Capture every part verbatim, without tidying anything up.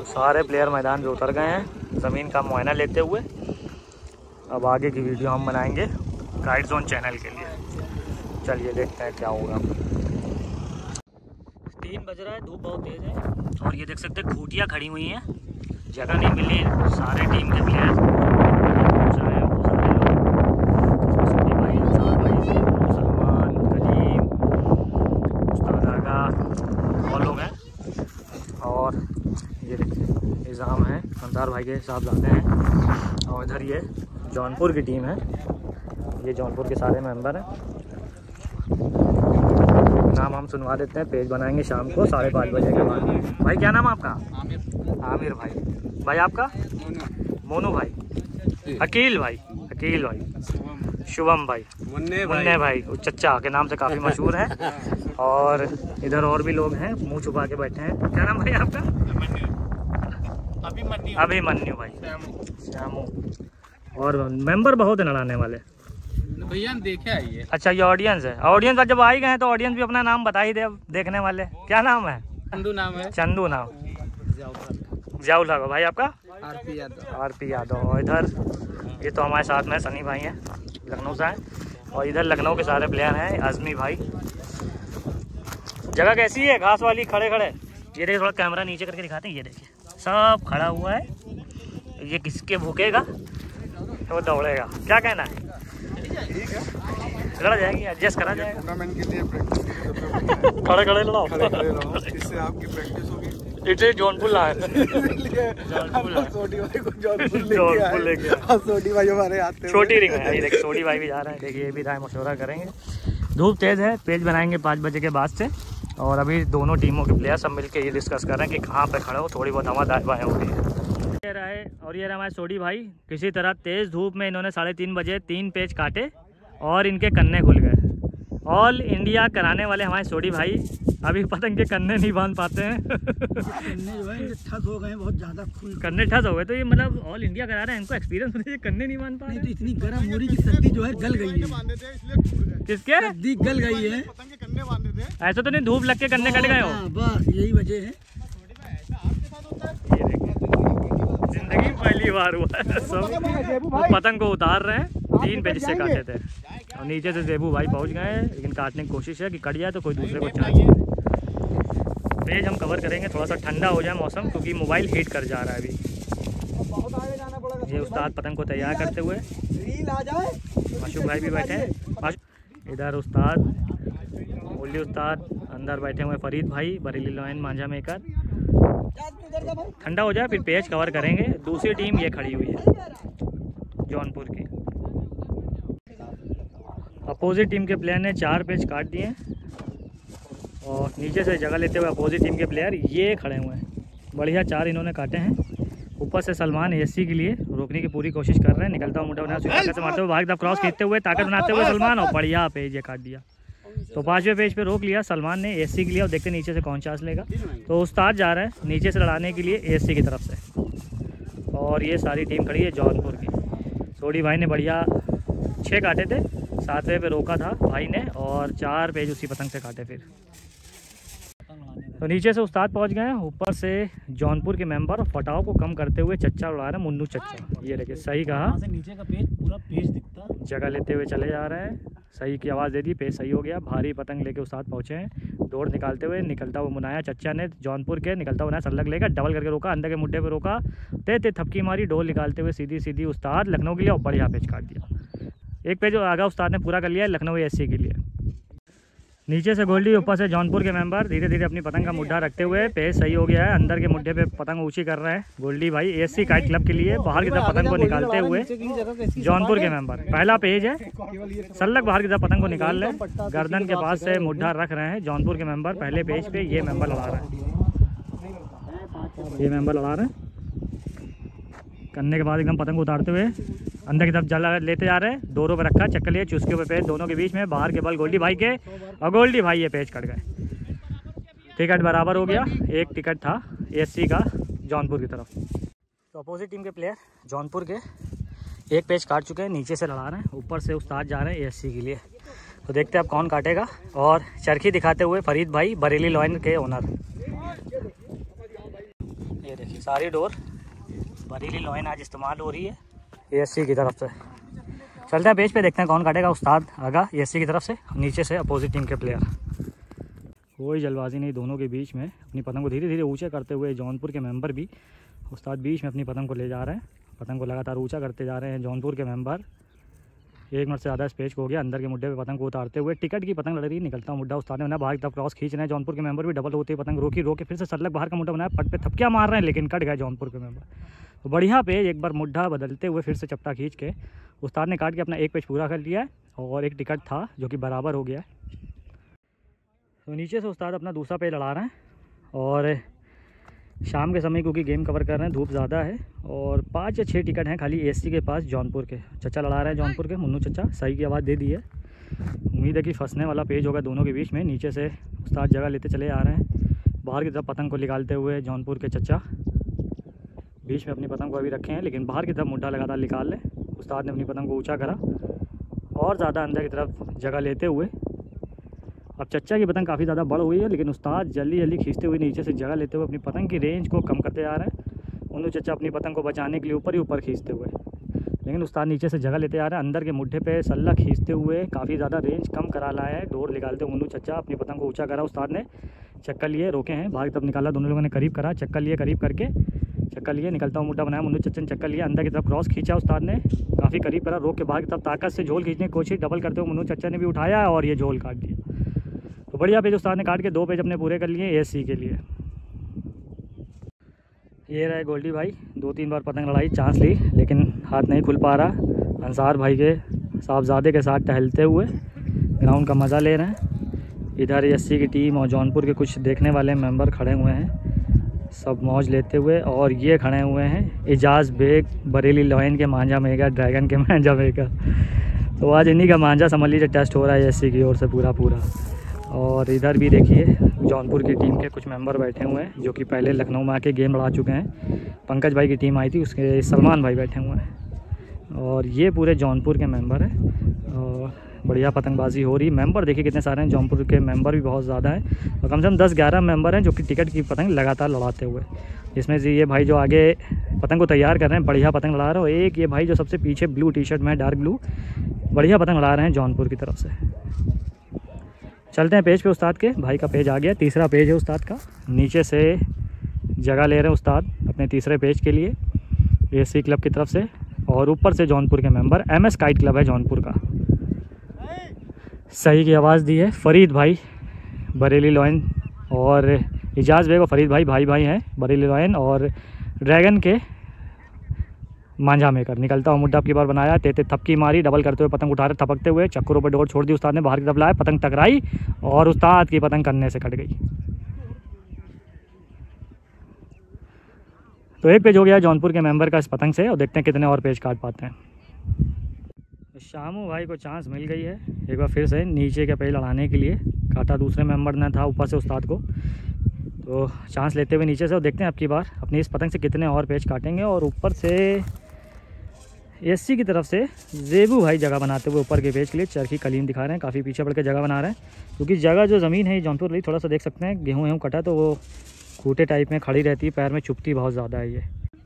सारे प्लेयर मैदान में उतर गए हैं ज़मीन का मुआयना लेते हुए। अब आगे की वीडियो हम बनाएंगे गाइड जोन चैनल के लिए। चलिए देखते हैं क्या होगा। तीन बज रहा है, धूप बहुत तेज़ है और ये देख सकते हैं खूटियाँ खड़ी हुई हैं, जगह नहीं मिली। सारे टीम के प्लेयर पूछ रहे हैं, वो सारे लोग सऊदी भाई, अंसार भाई से, सलमान, कलीम, उस्ताद आगा, बहुत लोग हैं। और ये देखिए निज़ाम है, अंसार भाई के साहबजादे हैं। और इधर ये जौनपुर की टीम है, ये जौनपुर के सारे मेंबर हैं। नाम हम सुनवा देते हैं, पेज बनाएंगे शाम को साढ़े पाँच बजे के बाद। भाई क्या नाम है आपका? आमिर। आमिर भाई। भाई आपका? मोनू भाई। अकील भाई। अकील भाई। शुभम भाई। मुन्ने भाई। मुन्ने भाई चच्चा के नाम से काफ़ी मशहूर है। और इधर और भी लोग हैं, मुंह छुपा के बैठे हैं। क्या नाम भाई आपका? अभिमन्यु। अभिमन्यु भाई। श्यामू। और मेंबर बहुत है लड़ाने वाले भैया देखे आइए। अच्छा ये ऑडियंस है। ऑडियंस जब आई गए हैं तो ऑडियंस भी अपना नाम बता ही दे देखने वाले। क्या नाम है? चंदू नाम है। चंदू नाम। जियाउल हक भाई आपका? आरपी यादव। आरपी यादव। और इधर ये तो हमारे साथ में सनी भाई हैं, लखनऊ से हैं। और इधर लखनऊ के सारे प्लेयर हैं, आजमी भाई। जगह कैसी है? घास वाली, खड़े खड़े। ये देखिए, थोड़ा कैमरा नीचे करके दिखाते हैं। ये देखिए सब खड़ा हुआ है। ये किसके भूकेगा तो वो दौड़ेगा। क्या कहना है? लड़ा जाएगी, एडजस्ट करा जाएगा। टूर्नामेंट के लिए प्रैक्टिस खड़े खड़े लड़ाओ, खड़े खड़े रहो, इससे आपकी प्रैक्टिस होगी। इसे जौनपुर लाए, छोटी भाई को जौनपुर जौनपुर लेके आए। छोटी भाई हमारे आते हैं, छोटी रिंग है। ये देखिए छोटी भाई भी जा रहे हैं। देखिए ये भी राय मशवरा करेंगे। धूप तेज़ है, पेज बनाएंगे पाँच बजे के बाद से। और अभी दोनों टीमों के प्लेयर सब मिलकर ये डिस्कस कर रहे हैं कि कहाँ पे खड़े हो। थोड़ी बहुत हवा दाएँ हो रही है। ये रहे और ये रहा हमारे सोडी भाई। किसी तरह तेज़ धूप में इन्होंने साढ़े तीन बजे तीन पेज काटे और इनके कन्ने खुल गए। ऑल इंडिया कराने वाले हमारे सोडी भाई अभी पतंग के कन्ने नहीं बांध पाते हैं। कन्ने जो है ठस हो गए, बहुत ज़्यादा खुल कन्ने ठस हो गए। तो ये मतलब ऑल इंडिया करा रहे हैं, इनको एक्सपीरियंस होने से कन्ने नहीं बांध पा रहे। तो इतनी गर्म हो रही कि सर्दी जो है गल गई है। किसके? सर्दी गल गई है। ऐसा तो नहीं धूप लग के कन्ने कट गए हो? बस यही वजह है। जिंदगी पहली बार हुआ है। सब पतंग को उतार रहे हैं, तीन पेज से काटे थे और नीचे से जेबू भाई पहुंच गए हैं। लेकिन काटने की कोशिश है कि कट जाए तो कोई दूसरे को चांस मिले। पेज हम कवर करेंगे, थोड़ा सा ठंडा हो जाए मौसम, क्योंकि मोबाइल हीट कर जा रहा है अभी। ये उस्ताद पतंग को तैयार करते हुए, माशूक भाई भी बैठे हैं। इधर उस्ताद ओली उस्ताद, अंदर बैठे हुए फरीद भाई, बरेली लॉयन मांझा मेकर। ठंडा हो जाए फिर पेज कवर करेंगे। दूसरी टीम ये खड़ी हुई है जौनपुर की। अपोजिट टीम के प्लेयर ने चार पेज काट दिए और नीचे से जगह लेते हुए अपोजिट टीम के प्लेयर ये खड़े हुए हैं। बढ़िया चार इन्होंने काटे हैं। ऊपर से सलमान एएससी के लिए रोकने की पूरी कोशिश कर रहे हैं। निकलता हुआ मुंडा बना ताकत से मारते हुए भाग तरफ क्रॉस खींचते हुए ताकत बनाते हुए सलमान, और बढ़िया पेज ये काट दिया। तो पाँचवें पेज पे रोक लिया सलमान ने एएससी के लिए। और देखते नीचे से कौन चांस लेगा। तो उस्ताद जा रहा है नीचे से लड़ाने के लिए एएससी की तरफ से। और ये सारी टीम खड़ी है जौनपुर की। सोडी भाई ने बढ़िया छः काटे थे, सातवें पे रोका था भाई ने और चार पेज उसी पतंग से काटे। फिर तो नीचे से उस्ताद पहुंच गए हैं, ऊपर से जौनपुर के मेंबर फटाव को कम करते हुए चच्चा उड़ा रहे हैं, मुन्नू चच्चा। ये देखिए सही कहा, नीचे का पेज पूरा पेज दिखता, जगह लेते हुए चले जा रहे हैं। सही की आवाज़ दे दी, पेज सही हो गया। भारी पतंग लेके उस्ताद पहुंचे हैं। दौड़ निकालते हुए निकलता हुआ मुनाया चच्चा ने जौनपुर के निकलता हुआ सल्लग लेकर डबल करके रोका, अंदर के मुड्ढे पे रोका, ते ते थपकी मारी, डोल निकालते हुए सीधी सीधी उस्ताद लखनऊ के लिए और बढ़िया पेज काट दिया। एक पेज आगा उस्ताद ने पूरा कर लिया लखनऊ एएससी के लिए। नीचे से गोल्डी, ऊपर से जौनपुर के मेंबर धीरे धीरे अपनी पतंग का मुड्ढा रखते हुए पेज सही हो गया है। अंदर के मुड्ढे पे पतंग ऊंची कर रहे हैं गोल्डी भाई एएससी काइट क्लब के लिए। बाहर की तरफ पतंग को निकालते हुए जौनपुर के मेंबर, पहला पेज है सल्लग बाहर की तरफ पतंग को निकाल ले, गर्दन के पास से मुड्ढा रख रहे हैं जौनपुर के मेंबर। पहले पेज पे ये मेंबर लड़ा रहे हैं, ये मेंबर लड़ा रहे हैं। करने के बाद एकदम पतंग उतारते हुए अंदर की तरफ जला लेते जा रहे हैं। दोनों पे रखा, चक्कर लिए, चुस्के पे पेज दोनों के बीच में, बाहर के बल गोल्डी भाई के, और गोल्डी भाई ये पेज कट गए। टिकट बराबर हो गया, एक टिकट था एएससी का जौनपुर की तरफ। तो अपोजिट टीम के प्लेयर जौनपुर के एक पेज काट चुके हैं, नीचे से लड़ा रहे हैं, ऊपर से उस्ताद जा रहे हैं एएससी के लिए। तो देखते हैं अब कौन काटेगा। और चरखी दिखाते हुए फरीद भाई, बरेली लॉयन के ओनर। ये देखिए सारी डोर बरीली लोइन आज इस्तेमाल हो रही है एएससी की तरफ से। चलते हैं पेज पे, देखते हैं कौन काटेगा। उस्ताद आगा एएससी की तरफ से, नीचे से अपोजिट टीम के प्लेयर। कोई जल्दबाजी नहीं, दोनों के बीच में अपनी पतंग को धीरे धीरे ऊंचे करते हुए जौनपुर के मेंबर भी, उस्ताद बीच में अपनी पतंग को ले जा रहे हैं। पतंग को लगातार ऊंचा करते जा रहे हैं जौनपुर के मेंबर। एक मिनट से ज़्यादा स्पेस हो गया, अंदर के मुड्ढे पे पतंग को उतारते हुए टिकट की पतंग लड़ रही, निकलता हुआ मुड्ढा उस्ताद ने बनाया, बाहर की तरफ क्रॉस खींच रहे हैं जौनपुर के मेंबर भी। डबल होते ही पतंग रोकी, रोके फिर से सल्लग बाहर का मुड्ढा बनाया, पट पे थपकियाँ मार रहे हैं लेकिन कट गए जौनपुर के मेंबर। तो बढ़िया पेज, एक बार मुड्ढा बदलते हुए फिर से चपटा खींच के उस्ताद ने काट के अपना एक पेज पूरा कर लिया है और एक टिकट था जो कि बराबर हो गया है। तो नीचे से उस्ताद अपना दूसरा पेज लड़ा रहे हैं और शाम के समय क्योंकि गेम कवर कर रहे हैं, धूप ज़्यादा है और पाँच या छः टिकट हैं खाली एएससी के पास जौनपुर के। चचा लड़ा रहे हैं जौनपुर के, मुन्नू चचा सही की आवाज़ दे दी है। उम्मीद है कि फंसने वाला पेज होगा दोनों के बीच में। नीचे से उस्ताद जगह लेते चले आ रहे हैं, बाहर की तरफ पतंग को निकालते हुए जौनपुर के चचा बीच में अपनी पतंग को अभी रखे हैं, लेकिन बाहर की तरफ मुड्ढा लगातार निकाल लें। उस्ताद ने अपनी पतंग को ऊँचा करा और ज़्यादा अंदर की तरफ जगह लेते हुए। अब चच्चा की पतंग काफ़ी ज़्यादा बड़ हुई है, लेकिन उस्ताद जल्दी जल्दी खींचते हुए नीचे से जगह लेते हुए अपनी पतंग की रेंज को कम करते जा रहे हैं। उन्नू चच्चा अपनी पतंग को बचाने के लिए ऊपर ही ऊपर खींचते हुए, लेकिन उस्ताद नीचे से जगह लेते जा रहे हैं। अंदर के मुड्ढे पे सल्ला खींचते हुए काफ़ी ज़्यादा रेंज कम करा लाया है। डोर निकालते हुए उन्नू चच्चा अपनी पतंग को ऊँचा करा, उस्ताद ने चक्कर लिए रोके हैं, बाहर की तरफ निकाला, दोनों लोगों ने करीब करा, चक्कर लिए करीब करके चक्कर लिए, निकलता हुआ मुड्ढा बनाया, मुन्नू चच्चा ने चक्कर लिया, अंदर की तरफ क्रॉस खींचा, उस्ताद ने काफ़ी करीब करा, रोक के बाहर की तरफ ताकत से झोल खींचने की कोशिश, डबल करते हुए मुन्नू चच्चा ने भी उठाया और ये झोल काट दिया। तो बढ़िया पेज उस्ताद ने काट के दो पेज अपने पूरे कर लिए एएससी के लिए। ये रहे गोल्डी भाई, दो तीन बार पतंग लड़ाई, चांस ली लेकिन हाथ नहीं खुल पा रहा। अंसार भाई के साहबजादे के साथ टहलते हुए ग्राउंड का मज़ा ले रहे हैं। इधर एएससी की टीम और जौनपुर के कुछ देखने वाले मेंबर खड़े हुए हैं, सब मौज लेते हुए। और ये खड़े हुए हैं एजाज बेग, बरेली लोइन के मांझा मेगा, ड्रैगन के मांझा मेगा। तो आज इन्हीं का मांझा समझ लीजिए टेस्ट हो रहा है एएससी की ओर से पूरा पूरा। और इधर भी देखिए जौनपुर की टीम के कुछ मेंबर बैठे हुए हैं जो कि पहले लखनऊ में आके गेम लड़ा चुके हैं। पंकज भाई की टीम आई थी, उसके सलमान भाई बैठे हुए हैं और ये पूरे जौनपुर के मेंबर हैं। और बढ़िया पतंगबाजी हो रही। मेंबर देखिए कितने सारे हैं, जौनपुर के मेंबर भी बहुत ज़्यादा हैं और कम से कम दस ग्यारह मेंबर हैं जो कि टिकट की पतंग लगातार लड़ाते हुए। इसमें से ये भाई जो आगे पतंग को तैयार कर रहे हैं, बढ़िया पतंग लड़ा रहे हो। एक ये भाई जो सबसे पीछे ब्लू टी शर्ट में है, डार्क ब्लू, बढ़िया पतंग लड़ा रहे हैं जौनपुर की तरफ से। चलते हैं पेज पे, उस्ताद के भाई का पेज आ गया, तीसरा पेज है उस्ताद का। नीचे से जगह ले रहे हैं उस्ताद अपने तीसरे पेज के लिए एएससी क्लब की तरफ से और ऊपर से जौनपुर के मेंबर। एमएस काइट क्लब है जौनपुर का, सही की आवाज़ दी है फरीद भाई बरेली लोइन और इजाज़ बेग और फरीद भाई भाई भाई हैं बरेली लोइन और ड्रैगन के मांझा मेकर। निकलता हुआ मुड्ढा की बार बनाया, तेते थपकी मारी, डबल करते हुए पतंग उठा रहे, थपकते हुए चक्करों पर डोर छोड़ दी उस्ताद ने, बाहर की तरफ लाया, पतंग टकराई और उस्ताद की पतंग कन्ने से कट गई। तो एक पेज हो गया जौनपुर के मेंबर का इस पतंग से और देखते हैं कितने और पेज काट पाते हैं। शामू भाई को चांस मिल गई है एक बार फिर से नीचे का पेज लड़ाने के लिए। काटा दूसरे मेंबर ने था ऊपर से उस्ताद को, तो चांस लेते हुए नीचे से और देखते हैं अब की बार अपनी इस पतंग से कितने और पेज काटेंगे। और ऊपर से एएससी की तरफ से जेबू भाई जगह बनाते हुए ऊपर के पेज के लिए चरखी कलीन दिखा रहे हैं, काफ़ी पीछे बढ़ के जगह बना रहे हैं क्योंकि जगह जो ज़मीन है जौनपुर रही, थोड़ा सा देख सकते हैं गेहूँ वेहूँ कटा तो वो खूटे टाइप में खड़ी रहती है, पैर में चुभती बहुत ज़्यादा है ये।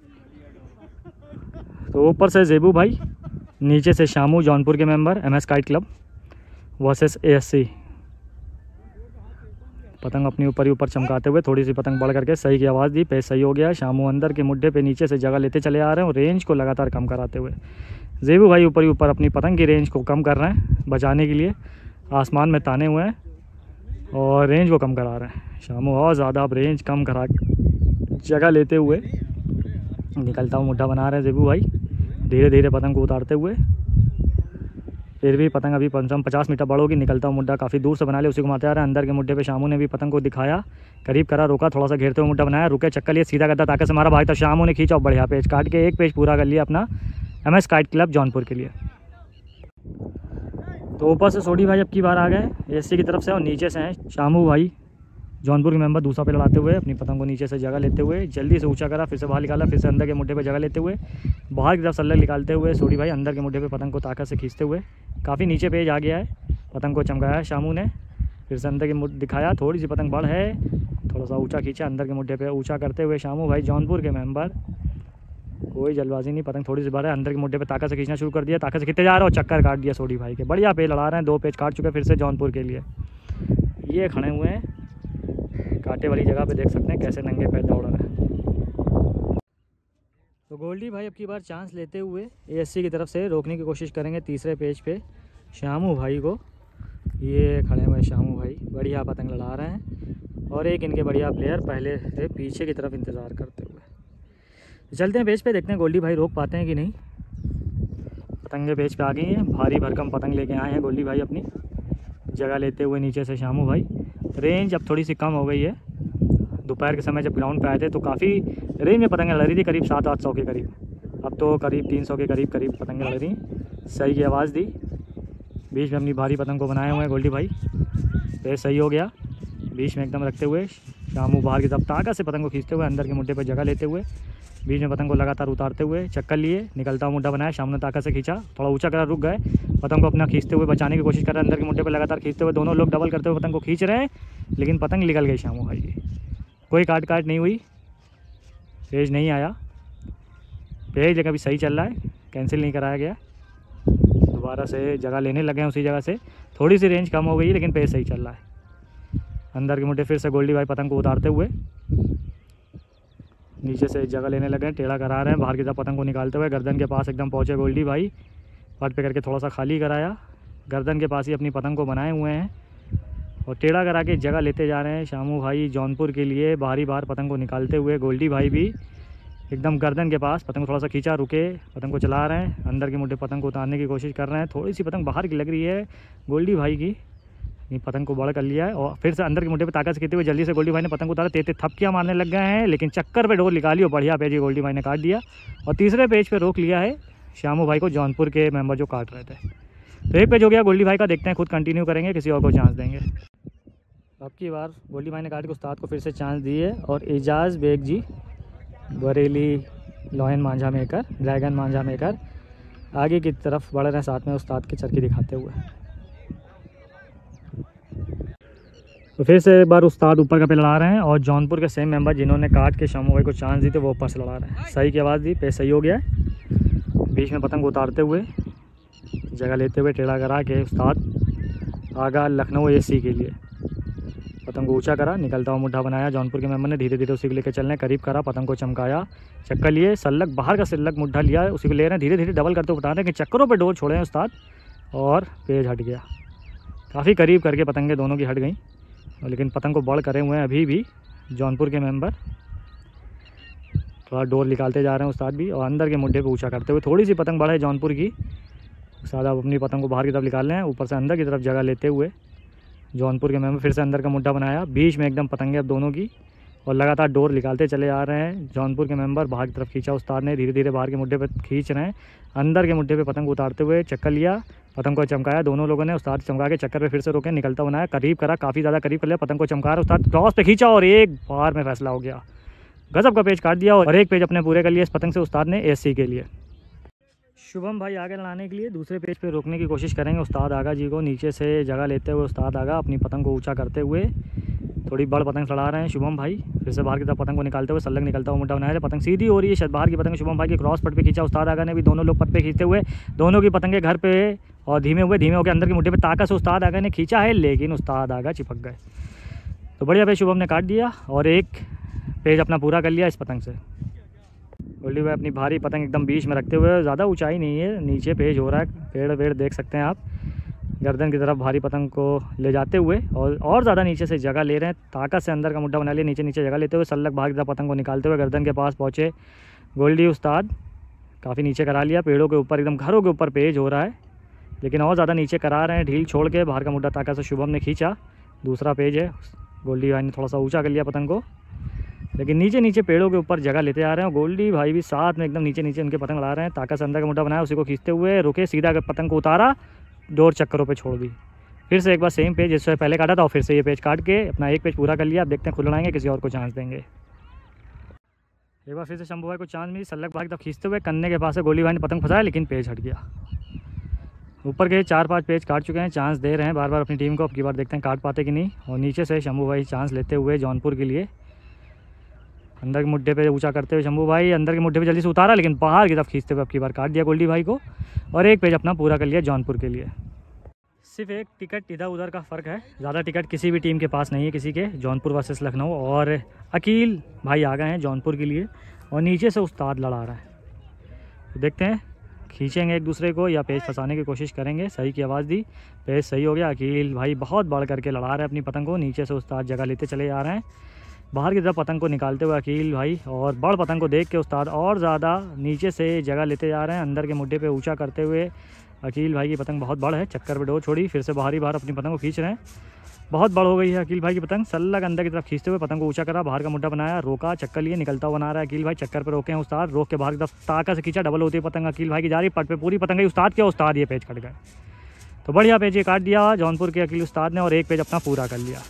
तो ऊपर से जेबू भाई, नीचे से शामू जौनपुर के member MS kite club versus ASC. पतंग अपनी ऊपर ही ऊपर चमकाते हुए थोड़ी सी पतंग बढ़ करके सही की आवाज़ दी, पेज सही हो गया। शामू अंदर के मुड्ढे पे नीचे से जगह लेते चले आ रहे हैं और रेंज को लगातार कम कराते हुए। जेबू भाई ऊपर ही ऊपर अपनी पतंग की रेंज को कम कर रहे हैं बचाने के लिए, आसमान में ताने हुए हैं और रेंज को कम करा रहे हैं। शामू और ज़्यादा अब रेंज कम करा जगह लेते हुए निकलता हुआ मुड्ढा बना रहे हैं जेबू भाई, धीरे धीरे पतंग को उतारते हुए। फिर भी पतंग अभी पंचम पचास मीटर बड़ होगी, निकलता हुआ मुड्ढा काफ़ी दूर से बना लिया, उसी को मारते आ रहा है। अंदर के मुड्ढे पे शामू ने भी पतंग को दिखाया, करीब करा, रोका, थोड़ा सा घेरते हुए मुड्ढा बनाया, रुके, चक्कर लिए, सीधा करता ताकत से मारा भाई, तो शामू ने खींचा और बढ़िया पेज काट के एक पेज पूरा कर लिया अपना एमएस काइट क्लब जौनपुर के लिए। तो ऊपर से सोडी भाई अब की बार आ गए एएससी की तरफ से और नीचे से हैं शामू भाई जौनपुर के मेंबर, दूसरा पे लड़ाते हुए अपनी पतंग को नीचे से जगह लेते हुए जल्दी से ऊंचा करा, फिर से बाहर निकाला, फिर से अंदर के मुड्ढे पे जगह लेते हुए बाहर की तरफ सल्लग निकालते हुए सोडी भाई अंदर के मुड्ढे पे पतंग को ताकत से खींचते हुए काफ़ी नीचे पेज आ गया है। पतंग को चमकाया शामू ने, फिर से अंदर के मुड्ढे दिखाया, थोड़ी सी पतंग बड़ है, थोड़ा सा ऊंचा खींचा, अंदर के मुड्ढे पे ऊंचा करते हुए शामू भाई जौनपुर के मेंबर, कोई जल्दबाजी नहीं, पतंग थोड़ी सी बार है, अंदर के मुड्ढे पे ताकत से खींचना शुरू कर दिया, ताकत से खींचते जा रहे हो, चक्कर काट दिया सोडी भाई के। बढ़िया पेज लड़ा रहे हैं, दो पेज काट चुके फिर से जौनपुर के लिए। ये खड़े हुए हैं कांटे वाली जगह पे, देख सकते हैं कैसे नंगे पैर दौड़ रहे हैं। तो गोल्डी भाई अब की बार चांस लेते हुए एएससी की तरफ से रोकने की कोशिश करेंगे तीसरे पेज पे शामू भाई को। ये खड़े हुए शामू भाई बढ़िया पतंग लड़ा रहे हैं और एक इनके बढ़िया प्लेयर पहले से पीछे की तरफ इंतज़ार करते हुए। तो चलते हैं पेज पे, देखते हैं गोल्डी भाई रोक पाते हैं कि नहीं। पतंगे पेज पे आ गई हैं, भारी भरकम पतंग लेके आए हैं गोल्डी भाई अपनी जगह लेते हुए नीचे से शामू भाई। रेंज अब थोड़ी सी कम हो गई है, दोपहर के समय जब ग्राउंड पे आए थे तो काफ़ी रेंज में पतंगें लड़ रही थी, करीब सात आठ सौ के करीब। अब तो करीब तीन सौ के करीब करीब पतंगें लड़ रही। सही की आवाज़ दी, बीच में अपनी भारी पतंग को बनाए हुए हैं गोल्डी भाई। पेज सही हो गया, बीच में एकदम रखते हुए शामू बाहर की तरफ ताकत से पतंग को खींचते हुए अंदर के मुड्ढे पर जगह लेते हुए बीच में पतंग को लगातार उतारते हुए चक्कर लिए, निकलता हुआ मुड्ढा बनाया, सामने ताकत से खींचा, थोड़ा ऊंचा करा, रुक गए, पतंग को अपना खींचते हुए बचाने की कोशिश कर रहे हैं, अंदर के मुड्ढे पे लगातार खींचते हुए दोनों लोग डबल करते हुए पतंग को खींच रहे हैं, लेकिन पतंग निकल गई शामू भाई की। कोई काट काट नहीं हुई, पेज नहीं आया, पेज लेकिन अभी सही चल रहा है, कैंसिल नहीं कराया गया। दोबारा से जगह लेने लगे हैं उसी जगह से, थोड़ी सी रेंज कम हो गई लेकिन पेज सही चल रहा है। अंदर के मुड्ढे फिर से गोल्डी भाई पतंग को उतारते हुए नीचे से जगह लेने लगे हैं, टेढ़ा करा रहे हैं, बाहर की तरफ पतंग को निकालते हुए गर्दन के पास एकदम पहुंचे गोल्डी भाई, पट पे करके थोड़ा सा खाली कराया, गर्दन के पास ही अपनी पतंग को बनाए हुए हैं और टेढ़ा करा के जगह लेते जा रहे हैं शामू भाई जौनपुर के लिए। बारी बार पतंग को निकालते हुए गोल्डी भाई भी एकदम गर्दन के पास पतंग को थोड़ा सा खींचा, रुके, पतंग को चला रहे हैं, अंदर के मुड्ढे पतंग को उतारने की कोशिश कर रहे हैं। थोड़ी सी पतंग बाहर की लग रही है गोल्डी भाई की, पतंग को बड़ा कर लिया है और फिर से अंदर के मुड्ढे पे ताकत से खींचते हुए जल्दी से गोल्डी भाई ने पतंग को उतारा, तेते थपकियां मारने लग गए हैं, लेकिन चक्कर पे डोर निकाली और बढ़िया पेज गोल्डी भाई ने काट दिया और तीसरे पेज पे रोक लिया है शामू भाई को जौनपुर के मेंबर जो काट रहे थे। तो एक पेज हो गया गोल्डी भाई का, देखते हैं खुद कंटिन्यू करेंगे, किसी और को चांस देंगे। अब की बार गोल्डी भाई ने काट के उस्ताद को फिर से चांस दिए और Ejaz Baig ji Bareilly lion manjha maker, dragon manjha maker आगे की तरफ बढ़ रहे हैं साथ में उस्ताद की चरखी दिखाते हुए। तो फिर से एक बार उस्ताद ऊपर का पे लड़ा रहे हैं और जौनपुर के सेम मेंबर जिन्होंने काट के शामू भाई को चांस दी थे वो ऊपर से लड़ा रहे हैं। सही की आवाज़ दी, पे सही हो गया है, बीच में पतंग उतारते हुए जगह लेते हुए टेढ़ा करा के उस्ताद आगा लखनऊ एसी के लिए पतंग को ऊंचा करा, निकलता हुआ मुड्ढा बनाया, जौनपुर के मेंबर ने धीरे धीरे उसी को लेकर चलने करीब करा, पतंग को चमकाया, चक्कर लिए, सल्लग बाहर का सल्लग मुड्ढा लिया, उसी को ले रहे हैं, धीरे धीरे डबल करते हुए बता रहे हैं कि चक्करों पर डोर छोड़े हैं उस्ताद और पेज हट गया। काफ़ी करीब करके पतंगें दोनों की हट गई, लेकिन पतंग को बड़ करे हुए हैं अभी भी जौनपुर के मेंबर। थोड़ा डोर निकालते जा रहे हैं उस्ताद भी और अंदर के मुड्ढे पे ऊंचा करते हुए थोड़ी सी पतंग बढ़े जौनपुर की। उस्ताद अब अपनी पतंग को बाहर की तरफ निकाल रहे हैं, ऊपर से अंदर की तरफ जगह लेते हुए जौनपुर के मेंबर फिर से अंदर का मुड्ढा बनाया, बीच में एकदम पतंगे अब दोनों की और लगातार डोर निकालते चले आ रहे हैं जौनपुर के मेंबर। बाहर की तरफ खींचा उस्ताद ने, धीरे धीरे बाहर के मुड्ढे पे खींच रहे हैं, अंदर के मुड्ढे पे पतंग उतारते हुए चक्कर लिया, पतंग को चमकाया दोनों लोगों ने, उस्ताद चमका के चक्कर पे फिर से रोके, निकलता बनाया, करीब करा, काफ़ी ज़्यादा करीब कर लिया, पतंग को चमका रहा उस्ताद क्रॉस पे खींचा और एक बार में फैसला हो गया, गजब का पेज काट दिया और एक पेज अपने पूरे कर लिया इस पतंग से उस्ताद ने एएससी के लिए। शुभम भाई आगे लाने के लिए दूसरे पेज पे रोकने की कोशिश करेंगे उस्ताद आगा जी को, नीचे से जगह लेते हुए उस्ताद आगा अपनी पतंग को ऊंचा करते हुए थोड़ी बड़ पतंग चढ़ा रहे हैं शुभम भाई, फिर से बाहर की तरफ पतंग को निकालते हुए सल्लग निकलता हुआ मुड्ढा बनाया, पतंग सीधी हो रही है, शायद बाहर की पतंग शुभम भाई के क्रॉस पट पे खींचा उस्ताद आगा ने भी, दोनों लोग पट पे खींचते हुए दोनों की पतंगे घर पे और धीमे हुए धीमे होकर अंदर के मुड्ढे पे ताकत से उस्ताद आगा ने खींचा है, लेकिन उस्ताद आगा चिपक गए। तो बढ़िया पेज शुभम ने काट दिया और एक पेज अपना पूरा कर लिया इस पतंग से। गोल्डी भाई अपनी भारी पतंग एकदम बीच में रखते हुए, ज़्यादा ऊंचाई नहीं है, नीचे पेज हो रहा है, पेड़ वेड़ देख सकते हैं आप, गर्दन की तरफ भारी पतंग को ले जाते हुए और और ज़्यादा नीचे से जगह ले रहे हैं, ताकत से अंदर का मुड्ढा बना लिया, नीचे नीचे जगह लेते हुए सल्लग बाहर की तरफ पतंग को निकालते हुए गर्दन के पास पहुँचे गोल्डी उस्ताद, काफ़ी नीचे करा लिया, पेड़ों के ऊपर एकदम घरों के ऊपर पेज हो रहा है, लेकिन और ज़्यादा नीचे करा रहे हैं, ढील छोड़ के बाहर का मुड्ढा ताकत से शुभम ने खींचा, दूसरा पेज है, गोल्डी भाई ने थोड़ा सा ऊँचा कर लिया पतंग को, लेकिन नीचे नीचे पेड़ों के ऊपर जगह लेते आ रहे हैं, गोल्डी भाई भी साथ में एकदम नीचे नीचे उनके पतंग ला रहे हैं, ताकत से अंदर का मुड्ढा बनाया, उसी को खींचते हुए रुके, सीधा पतंग को उतारा, डोर चक्करों पे छोड़ दी, फिर से एक बार सेम पेज जिससे पहले काटा था और फिर से ये पेज काट के अपना एक पेज पूरा कर लिया। अब देखते हैं खुद लड़ाएंगे, किसी और को चांस देंगे। एक बार फिर से शंभू भाई को चांस मिली, सल्लग भाई तब खींचते हुए कन्ने के पास से गोली भाई ने पतंग फंसाया, लेकिन पेज हट गया। ऊपर के चार पांच पेज काट चुके हैं, चांस दे रहे हैं बार बार अपनी टीम को, अब की बार देखते हैं काट पाते कि नहीं। और नीचे से शंभू भाई चांस लेते हुए जौनपुर के लिए, अंदर के मुड्ढे पे ऊंचा करते हुए शंभू भाई अंदर के मुड्ढे पे जल्दी से उतारा, लेकिन बाहर की तरफ खींचते हुए अब की बार काट दिया गोल्डी भाई को और एक पेज अपना पूरा कर लिया जौनपुर के लिए। सिर्फ एक टिकट इधर उधर का फ़र्क है, ज़्यादा टिकट किसी भी टीम के पास नहीं है किसी के, जौनपुर वर्सेस लखनऊ। और अकील भाई आ गए हैं जौनपुर के लिए और नीचे से उस्ताद लड़ा रहा है, तो देखते हैं खींचेंगे एक दूसरे को या पेज फंसाने की कोशिश करेंगे। सही की आवाज़ दी, पेज सही हो गया। अकील भाई बहुत बढ़ करके लड़ा रहे हैं अपनी पतंग को, नीचे से उस्ताद जगह लेते चले जा रहे हैं बाहर की तरफ पतंग को निकालते हुए अकील भाई, और बड़ पतंग को देख के उस्ताद और ज़्यादा नीचे से जगह लेते जा रहे हैं, अंदर के मुड्ढे पे ऊंचा करते हुए। अकील भाई की पतंग बहुत बड़ है, चक्कर पे डोर छोड़ी, फिर से बाहरी बाहर अपनी पतंग को खींच रहे हैं, बहुत बड़ हो गई है अकील भाई की पतंग। सल्लग अंदर की तरफ खींचते हुए पतंग को ऊंचा करा, बाहर का मुड्ढा बनाया, रोका, चक्कर लिए, निकलता हुआ बना रहा है अकील भाई, चक्कर पे रोके हैं उस्ताद, रोक के बाहर की तरफ ताकत से खींचा, डबल होती है पतंग अकील भाई की जा रही, पट पे पूरी पतंग गई उस्ताद के, उस्ताद ये पेज कट गए। तो बढ़िया पेज ये काट दिया जौनपुर के अकील उस्ताद ने और एक पेज अपना पूरा कर लिया।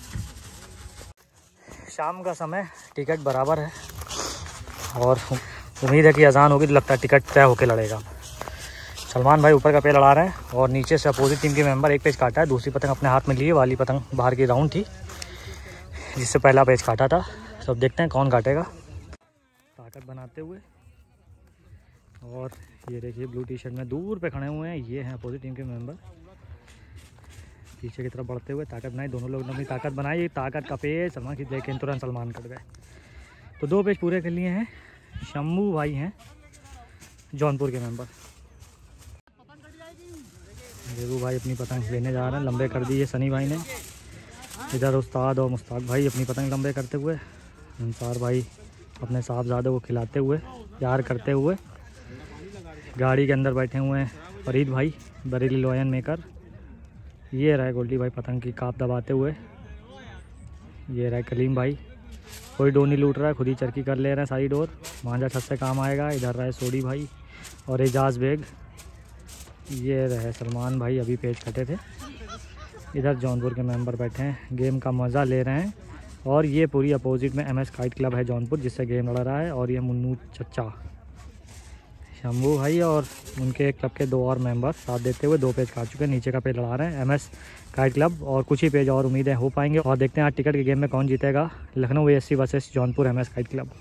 शाम का समय, टिकट बराबर है और उम्मीद है कि अजान होगी तो लगता है टिकट तय होकर लड़ेगा। सलमान भाई ऊपर का पेज लड़ा रहे हैं और नीचे से अपोजिट टीम के मेंबर एक पेज काटा है, दूसरी पतंग अपने हाथ में लिए, वाली पतंग बाहर की राउंड थी जिससे पहला पेज काटा था। तो अब देखते हैं कौन काटेगा, ताकत बनाते हुए। और ये देखिए ब्लू टी शर्ट में दूर पे खड़े हुए हैं, ये हैं अपोजिट टीम के मेंबर, पीछे की तरफ बढ़ते हुए ताकत बनाई, दोनों लोगों ने अपनी ताकत बनाई, ताकत का पेज सलमान की, लेकिन तुरंत सलमान कट गए। तो दो पेज पूरे कर लिए हैं, शंभू भाई हैं जौनपुर के मेंबर। देवू भाई अपनी पतंग लेने जा रहे हैं, लंबे कर दिए सनी भाई ने, इधर उस्ताद और मुस्ताक भाई अपनी पतंग लंबे करते हुए, अंसार भाई अपने साहबजादे को खिलाते हुए, प्यार करते हुए। गाड़ी के अंदर बैठे हुए हैं फरीद भाई, बरेली लॉयन मेकर। ये रहे गोल्डी भाई पतंग की काप दबाते हुए, ये रहे कलीम भाई, कोई डोर नहीं लूट रहा है, खुद ही चरकी कर ले रहे हैं सारी डोर, मांझा छत से काम आएगा। इधर रहे सोडी भाई और एजाज बेग, ये रहे सलमान भाई, अभी पेज कटे थे। इधर जौनपुर के मेंबर बैठे हैं, गेम का मज़ा ले रहे हैं। और ये पूरी अपोजिट में एम एस काइट क्लब है जौनपुर जिससे गेम लड़ रहा है, और ये मुन्नू चचा शंभू भाई और उनके क्लब के दो और मेंबर साथ देते हुए दो पेज काट चुके हैं, नीचे का पेज लड़ा रहे हैं एम एस काइट क्लब, और कुछ ही पेज और उम्मीदें हो पाएंगे। और देखते हैं आज टिकट के गेम में कौन जीतेगा, Lucknow A S C versus Jaunpur M S kite club.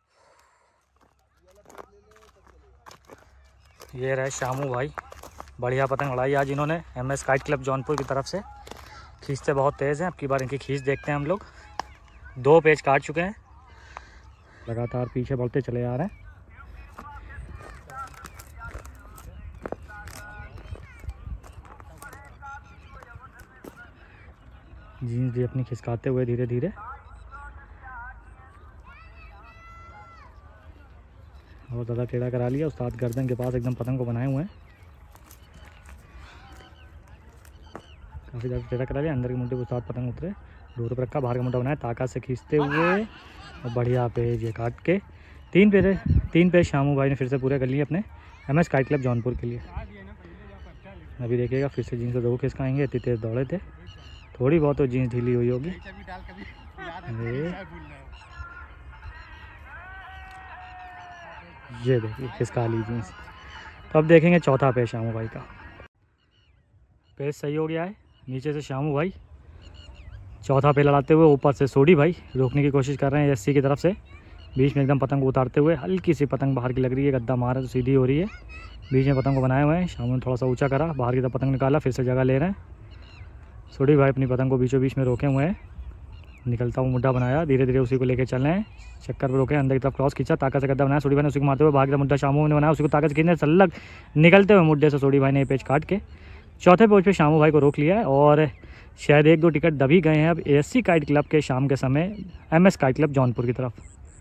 ये रहे शामू भाई, बढ़िया पतंग लड़ाई आज इन्होंने M S kite club Jaunpur की तरफ से, खींचते बहुत तेज़ हैं। अब की बार इनकी खींच देखते हैं हम लोग। दो पेज काट चुके हैं, लगातार पीछे बढ़ते चले जा रहे हैं। जीन्स भी अपनी खिसकाते हुए धीरे धीरे, और ज़्यादा टेढ़ा करा लिया उस्ताद, गर्दन के पास एकदम पतंग को बनाए हुए हैं, काफ़ी ज़्यादा टेढ़ा करा लिया। अंदर के मुंडे के साथ पतंग उतरे, डोर पर रखा, बाहर का मुंडा बनाया, ताकत से खींचते हुए और बढ़िया पेज ये काट के तीन पेज तीन पेज शामू भाई ने फिर से पूरे कर लिए अपने M S kite club Jaunpur के लिए। अभी देखिएगा फिर से जीन्स को दो खिसकाएंगे, इतनी तेज दौड़े थे, थोड़ी बहुत तो जीन्स ढीली हुई होगी। ये देखिए खिसका ली जीन्स। तो अब देखेंगे चौथा पेज शामू भाई का, पेज सही हो गया है, नीचे से शामू भाई चौथा पे लड़ाते हुए, ऊपर से सोडी भाई रोकने की कोशिश कर रहे हैं एससी की तरफ से, बीच में एकदम पतंग को उतारते हुए, हल्की सी पतंग बाहर की लग रही है, गद्दा मारा तो सीधी हो रही है, बीच में पतंग को बनाए हुए हैं। शामू ने थोड़ा सा ऊंचा करा, बाहर की तरफ पतंग निकाला, फिर से जगह ले रहे हैं। सोडी भाई अपनी पतंग को बीचों बीच में रोके हुए हैं, निकलता हुआ मुड्ढा बनाया, धीरे धीरे उसी को लेकर चल रहे हैं, चक्कर पर रोके, अंदर की तरफ क्रॉस खींचा, ताकत से गद्दा बनाया, सोडी भाई ने उसी को मारते हुए बाहर का मुड्ढा शामू ने बनाया, उसी को ताकत से खींचने सल्लग निकलते हुए मुड्ढे से सोडी भाई ने पेज काट के चौथे पेज पे शामू भाई को रोक लिया है। और शायद एक दो टिकट दबी गए हैं अब एएससी काइट क्लब के शाम के समय एमएस काइट क्लब जौनपुर की तरफ।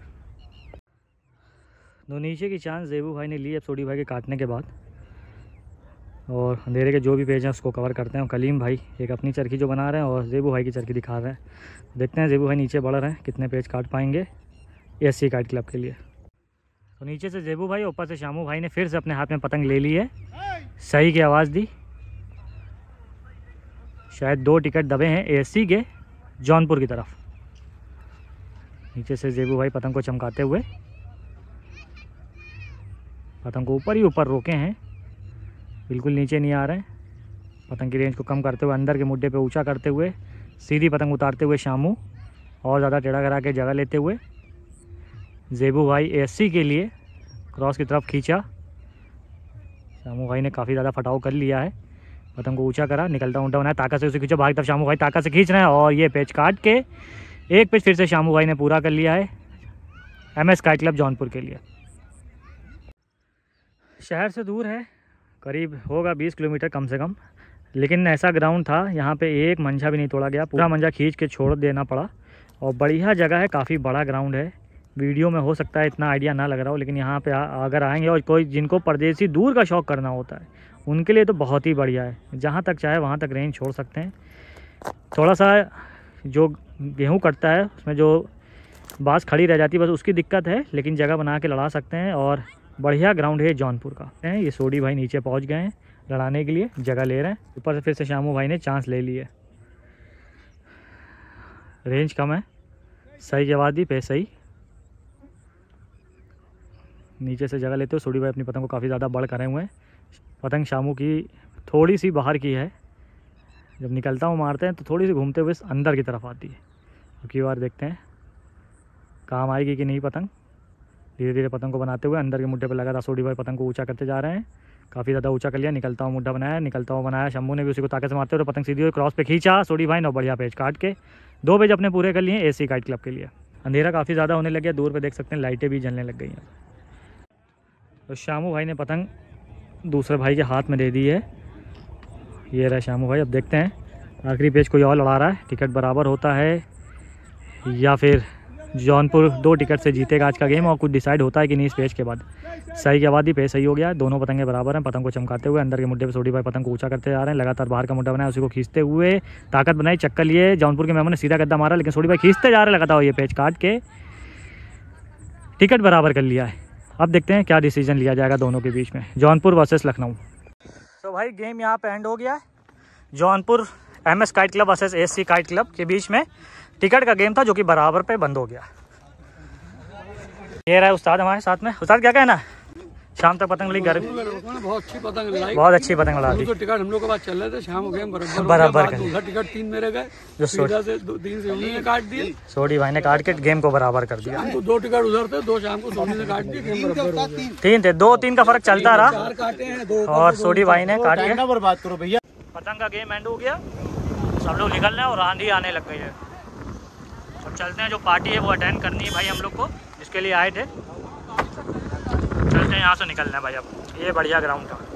दो नीचे की चांस जेबू भाई ने ली अब सोडी भाई के काटने के बाद, और अंधेरे के जो भी पेज हैं उसको कवर करते हैं। कलीम भाई एक अपनी चरखी जो बना रहे हैं और जेबू भाई की चरखी दिखा रहे हैं, देखते हैं जेबू भाई नीचे बढ़ रहे हैं कितने पेज काट पाएंगे एएससी काइट क्लब के लिए। तो नीचे से जेबू भाई, ऊपर से शामू भाई ने फिर से अपने हाथ में पतंग ले ली है, सही की आवाज़ दी। शायद दो टिकट दबे हैं एएससी के जौनपुर की तरफ। नीचे से जेबू भाई पतंग को चमकाते हुए पतंग को ऊपर ही ऊपर रोके हैं, बिल्कुल नीचे नहीं आ रहे हैं। पतंग की रेंज को कम करते हुए अंदर के मुड्डे पे ऊंचा करते हुए सीधी पतंग उतारते हुए शामू और ज़्यादा टेढ़ा करा के जगह लेते हुए जेबू भाई एसी के लिए क्रॉस की तरफ खींचा। शामू भाई ने काफ़ी ज़्यादा फटाव कर लिया है, पतंग को ऊंचा करा, निकलता उल्टा बनाया, ताकत से उसे खींचो, भाग तरफ शामू भाई ताकत से खींच रहे हैं और ये पेच काट के एक पेच फिर से शामू भाई ने पूरा कर लिया है M S kite club Jaunpur के लिए। शहर से दूर है, करीब होगा बीस किलोमीटर कम से कम, लेकिन ऐसा ग्राउंड था यहाँ पे एक मंजा भी नहीं तोड़ा गया, पूरा मंजा खींच के छोड़ देना पड़ा। और बढ़िया जगह है, काफ़ी बड़ा ग्राउंड है, वीडियो में हो सकता है इतना आइडिया ना लग रहा हो, लेकिन यहाँ पे आ, अगर आएंगे और कोई जिनको परदेसी दूर का शौक़ करना होता है उनके लिए तो बहुत ही बढ़िया है। जहाँ तक चाहे वहाँ तक रेंज छोड़ सकते हैं। थोड़ा सा जो गेहूँ कटता है उसमें जो बाँस खड़ी रह जाती है बस उसकी दिक्कत है, लेकिन जगह बना के लड़ा सकते हैं और बढ़िया ग्राउंड है जौनपुर का। ये सोडी भाई नीचे पहुँच गए हैं लड़ाने के लिए, जगह ले रहे हैं। ऊपर से फिर से शामू भाई ने चांस ले लिए, रेंज कम है, सही जवाब दी पे सही। नीचे से जगह लेते हो सोडी भाई अपनी पतंग को काफ़ी ज़्यादा बड़ करे हुए हैं। पतंग शामू की थोड़ी सी बाहर की है, जब निकलता हूँ मारते हैं तो थोड़ी सी घूमते हुए अंदर की तरफ आती है। अब की बार देखते हैं काम आएगी कि नहीं पतंग। धीरे धीरे पतंग को बनाते हुए अंदर के मुड्ढे पर लगा था सोडी भाई, पतंग को ऊंचा करते जा रहे हैं, काफ़ी ज़्यादा ऊंचा कर लिया, निकलता हुआ मुड्ढा बनाया, निकलता हुआ बनाया, शंभू ने भी उसी को ताकत से मारते हुए पतंग सीधी हुई क्रॉस पे खींचा सोडी भाई ने, बढ़िया पेज काट के दो पेज अपने पूरे कर लिए एसी काइट क्लब के लिए। अंधेरा काफ़ी ज़्यादा होने लग गया, दूर पे देख सकते हैं लाइटें भी जलने लग गई हैं। तो शामू भाई ने पतंग दूसरे भाई के हाथ में दे दी है, ये रहा शामू भाई। अब देखते हैं आखिरी पेज कोई और लड़ा रहा है, टिकट बराबर होता है या फिर जौनपुर दो टिकट से जीतेगा आज का गेम और कुछ डिसाइड होता है कि नहीं इस पेज के बाद। सही के बाद ही पेज सही हो गया, दोनों पतंगे बराबर हैं। पतंग को चमकाते हुए अंदर के मुड्डे पे सोडी भाई पतंग को ऊंचा करते जा रहे हैं, लगातार बाहर का मुड्डा बनाया, उसी को खींचते हुए ताकत बनाई, चक्कर लिए, जौनपुर के मेहमान ने सीधा गद्दा मारा, लेकिन सोडी भाई खींचते जा रहे लगातार, ये पेज काट के टिकट बराबर कर लिया है। अब देखते हैं क्या डिसीजन लिया जाएगा दोनों के बीच में, जौनपुर वर्सेस लखनऊ। तो भाई गेम यहाँ पे एंड हो गया है, Jaunpur M S kite club versus S C kite club के बीच में टिकट का गेम था जो कि बराबर पे बंद हो गया। ये रहा है उस्ताद हमारे साथ में। उस्ताद क्या कहना, शाम तक पतंग ली घर बहुत अच्छी पतंग लाई, बहुत अच्छी पतंग लड़ा दी। तो टिकट हम लोग के पास चल रहे थे, शाम हो गए बराबर बराबर कर दूसरा टिकट तीन मेरे गए, जो सीधा से दो तीन से उन्हीं ने काट दिए, सोडी भाई ने काट के गेम को बराबर कर दिया। हमको दो टिकट उधर थे, दो शाम को सोनी ने काट दिए, गेम बराबर हो गया। तीन थे, दो तीन का फर्क चलता रहा चार काटे हैं, दो और सोडी भाई ने काट के बर्बाद करो भैया। पतंग का गेम एंड हो गया, सब लोग निकल रहे हैं और आंधी आने लग गई है। अब चलते हैं, जो पार्टी है वो अटेंड करनी है भाई हम लोग को, जिसके लिए आए थे। चलते हैं यहाँ से निकलना है भाई। अब ये बढ़िया ग्राउंड था।